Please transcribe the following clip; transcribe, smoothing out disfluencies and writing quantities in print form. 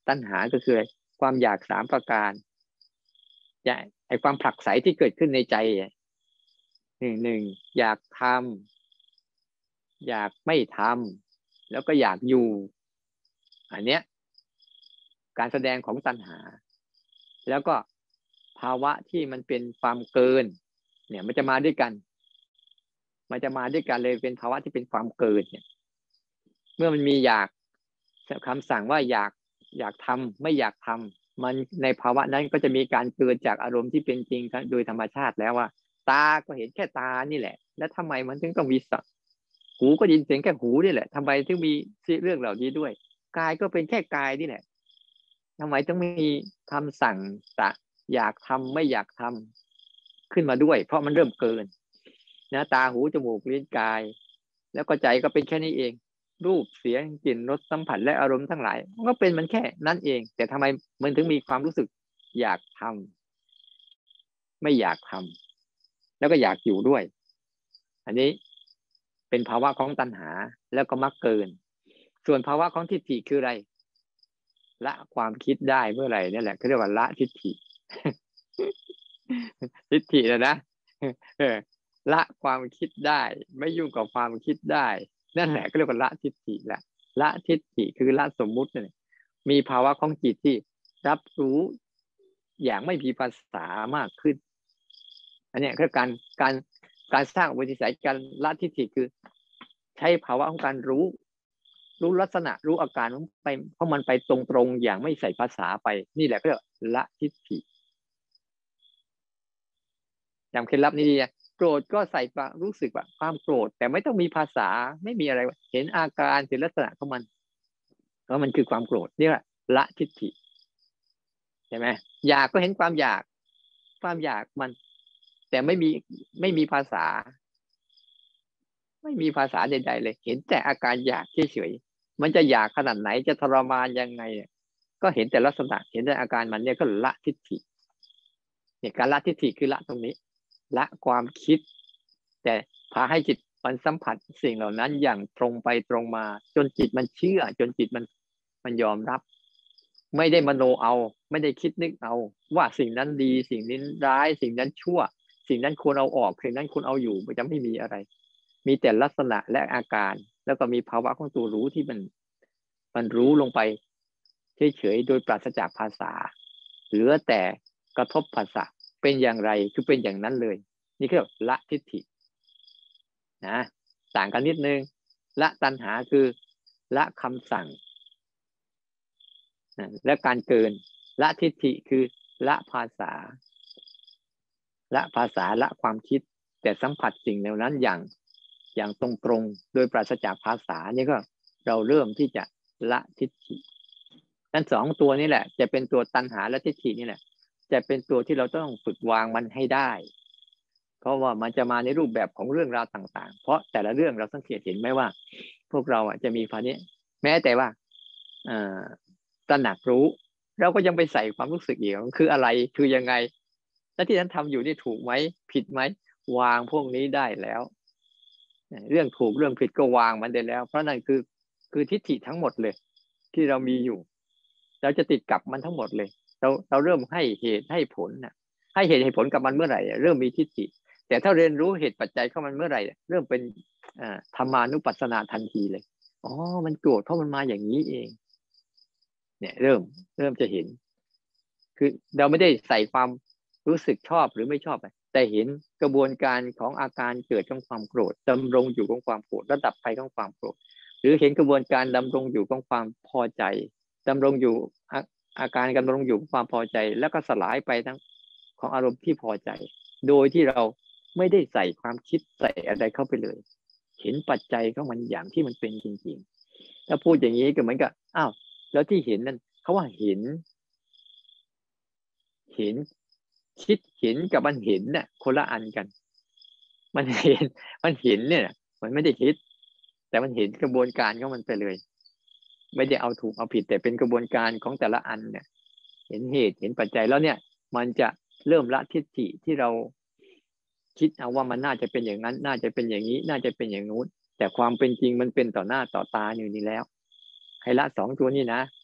ตัณหาก็คืออะไรความอยาก3ประการไอความผลักไสที่เกิดขึ้นในใจหนึ่งอยากทำอยากไม่ทำแล้วก็อยากอยู่อันเนี้ยการแสดงของตัณหาแล้วก็ภาวะที่มันเป็นความเกินเนี่ยมันจะมาด้วยกันเลยเป็นภาวะที่เป็นความเกินเนี่ยเมื่อมันมีอยากคำสั่งว่าอยากทำไม่อยากทำมันในภาวะนั้นก็จะมีการเกิดจากอารมณ์ที่เป็นจริงโดยธรรมชาติแล้วว่าตาก็เห็นแค่ตานี่แหละแล้วทำไมมันถึงต้องมีสักหูก็ยินเสียงแค่หูนี่แหละทำไมถึงมีเรื่องเหล่านี้ด้วยกายก็เป็นแค่กายนี่แหละทำไมต้องมีคำสั่งอยากทำไม่อยากทำขึ้นมาด้วยเพราะมันเริ่มเกินนะตาหูจมูกลิ้นกายแล้วก็ใจก็เป็นแค่นี้เองรูปเสียงกลิ่นรสสัมผัสและอารมณ์ทั้งหลายมันก็เป็นมันแค่นั้นเองแต่ทำไมมันถึงมีความรู้สึกอยากทำไม่อยากทำแล้วก็อยากอยู่ด้วยอันนี้เป็นภาวะของตัณหาแล้วก็มักเกินส่วนภาวะของทิฏฐิคืออะไรละความคิดได้เมื่อไหร่นี่แหละเขาเรียกว่าละทิฏฐิ ทิฏฐินะละความคิดได้ไม่ยุ่งกับความคิดได้นั่นแหละก็เรียกว่าละทิฏฐิแหละละทิฏฐิคือละสมมุติเนี่ยมีภาวะของจิตที่รับรู้อย่างไม่มีภาษามากขึ้นอันนี้คือการสร้างอุปนิสัยการละทิฏฐิคือใช้ภาวะของการรู้ลักษณะรู้อาการไปเพราะมันไปตรงๆอย่างไม่ใส่ภาษาไปนี่แหละก็เรียกละทิฏฐิจำเคล็ดลับนี้ดีโกรธก็ใส่รู้สึกว่าความโกรธแต่ไม่ต้องมีภาษาไม่มีอะไรเห็นอาการเห็นลักษณะของมันเพราะมันคือความโกรธนี่แหละละทิฏฐิใช่ไหมอยากก็เห็นความอยากมันแต่ไม่มีภาษาใดๆเลยเห็นแต่อาการอยากเฉยๆมันจะอยากขนาดไหนจะทรมานยังไงก็เห็นแต่ลักษณะเห็นแต่อาการมันเนี่ยก็ละทิฏฐิเนี่ยการละทิฏฐิคือละตรงนี้ละความคิดแต่พาให้จิตมันสัมผัสสิ่งเหล่านั้นอย่างตรงไปตรงมาจนจิตมันเชื่อจนจิตมันยอมรับไม่ได้มโนเอาไม่ได้คิดนึกเอาว่าสิ่งนั้นดีสิ่งนี้ร้ายสิ่งนั้นชั่วสิ่งนั้นควรเอาออกสิ่งนั้นควรเอาอยู่มันจะไม่มีอะไรมีแต่ลักษณะและอาการแล้วก็มีภาวะของตัวรู้ที่มันรู้ลงไปเฉยๆโดยปราศจากภาษาเหลือแต่กระทบภาษาเป็นอย่างไรคือเป็นอย่างนั้นเลยนี่คือละทิฏฐินะต่างกันนิดนึงละตัณหาคือละคำสั่งและการเกินละทิฏฐิคือละภาษาละความคิดแต่สัมผัสสิ่งเหล่านั้นอย่างตรงๆโดยปราศจากภาษานี่ก็เราเริ่มที่จะละทิฏฐิทั้งสองตัวนี้แหละจะเป็นตัวตัณหาและทิฏฐินี่แหละจะเป็นตัวที่เราต้องฝึกวางมันให้ได้เพราะว่ามันจะมาในรูปแบบของเรื่องราวต่างๆเพราะแต่ละเรื่องเราสังเกตเห็นไหมว่าพวกเราจะมีภาวะนี้แม้แต่ว่าตระหนักรู้เราก็ยังไปใส่ความรู้สึกอีกคืออะไรคือยังไงและที่ฉันทำอยู่นี่ถูกไหมผิดไหมวางพวกนี้ได้แล้วเรื่องถูกเรื่องผิดก็วางมันได้แล้วเพราะนั่นคือทิฏฐิทั้งหมดเลยที่เรามีอยู่เราจะติดกับมันทั้งหมดเลยเราเริ่มให้เหตุให้ผลนะให้เหตุให้ผลกับมันเมื่อไหร่เริ่มมีทิฏฐิแต่ถ้าเรียนรู้เหตุปัจจัยเข้ามันเมื่อไหร่เริ่มเป็นธรรมานุปัสสนาทันทีเลยอ๋อมันโกรธเพราะมันมาอย่างนี้เองเนี่ยเริ่มจะเห็นคือเราไม่ได้ใส่ความรู้สึกชอบหรือไม่ชอบแต่เห็นกระบวนการของอาการเกิดของความโกรธดำรงอยู่ของความโกรธระดับไปของความโกรธหรือเห็นกระบวนการดำรงอยู่ของความพอใจดำรงอยู่อาการดำรงอยู่ของความพอใจแล้วก็สลายไปทั้งของอารมณ์ที่พอใจโดยที่เราไม่ได้ใส่ความคิดใส่อะไรเข้าไปเลยเห็นปัจจัยของมันอย่างที่มันเป็นจริงๆถ้าพูดอย่างนี้ก็เหมือนกับอ้าวแล้วที่เห็นนั้นเขาว่าเห็นคิดเห็นกับมันเห็นเนี่ยคนละอันกันมันเห็นเนี่ยมันไม่ได้คิดแต่มันเห็นกระบวนการของมันไปเลยไม่ได้เอาถูกเอาผิดแต่เป็นกระบวนการของแต่ละอันเนี่ยเห็นเหตุเห็นปัจจัยแล้วเนี่ยมันจะเริ่มละทิฏฐิที่เราคิดเอาว่ามันน่าจะเป็นอย่างนั้นน่าจะเป็นอย่างนี้น่าจะเป็นอย่างนู้นแต่ความเป็นจริงมันเป็นต่อหน้าต่อตาอยู่นี่แล้วให้ละสองตัวนี้นะ